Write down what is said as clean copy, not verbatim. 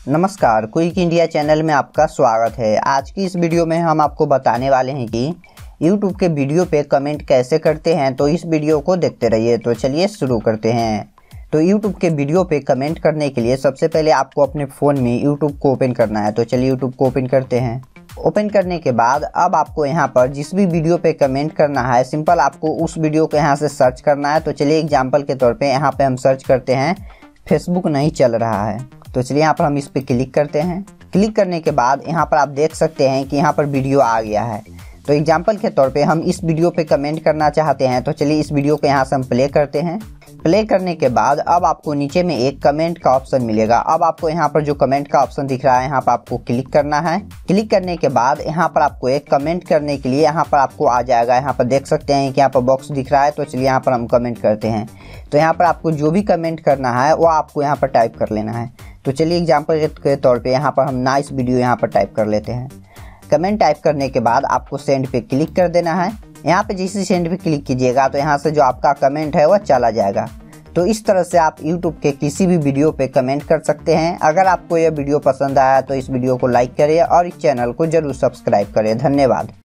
नमस्कार, quick India channel में आपका स्वागत है। आज की इस वीडियो में हम आपको बताने वाले हैं कि YouTube के वीडियो पे कमेंट कैसे करते हैं। तो इस वीडियो को देखते रहिए। तो चलिए शुरू करते हैं। तो YouTube के वीडियो पे कमेंट करने के लिए सबसे पहले आपको अपने फ़ोन में YouTube को ओपन करना है। तो चलिए YouTube को ओपन करते हैं। ओपन करने के बाद अब आपको यहाँ पर जिस भी वीडियो पे कमेंट करना है, सिंपल आपको उस वीडियो को यहाँ से सर्च करना है। तो चलिए एग्जाम्पल के तौर पे यहाँ पे हम सर्च करते हैं फेसबुक नहीं चल रहा है। तो चलिए यहाँ पर हम इस पे क्लिक करते हैं। क्लिक करने के बाद यहाँ पर आप देख सकते हैं कि यहाँ पर वीडियो आ गया है। तो एग्जाम्पल के तौर पे हम इस वीडियो पे कमेंट करना चाहते हैं। तो चलिए इस वीडियो को यहाँ से हम प्ले करते हैं। प्ले करने के बाद अब आपको नीचे में एक कमेंट का ऑप्शन मिलेगा। अब आपको यहाँ पर जो कमेंट का ऑप्शन दिख रहा है, यहाँ पर आपको क्लिक करना है। क्लिक करने के बाद यहाँ पर आपको एक कमेंट करने के लिए यहाँ पर आपको आ जाएगा। यहाँ पर देख सकते हैं कि यहाँ पर बॉक्स दिख रहा है। तो चलिए यहाँ पर हम कमेंट करते हैं। तो यहाँ पर आपको जो भी कमेंट करना है वो आपको यहाँ पर टाइप कर लेना है। तो चलिए एग्जाम्पल के तौर पे यहाँ पर हम नाइस वीडियो यहाँ पर टाइप कर लेते हैं। कमेंट टाइप करने के बाद आपको सेंड पे क्लिक कर देना है। यहाँ पे जैसे सेंड पे क्लिक कीजिएगा तो यहाँ से जो आपका कमेंट है वह चला जाएगा। तो इस तरह से आप YouTube के किसी भी वीडियो पे कमेंट कर सकते हैं। अगर आपको यह वीडियो पसंद आया तो इस वीडियो को लाइक करें और इस चैनल को जरूर सब्सक्राइब करें। धन्यवाद।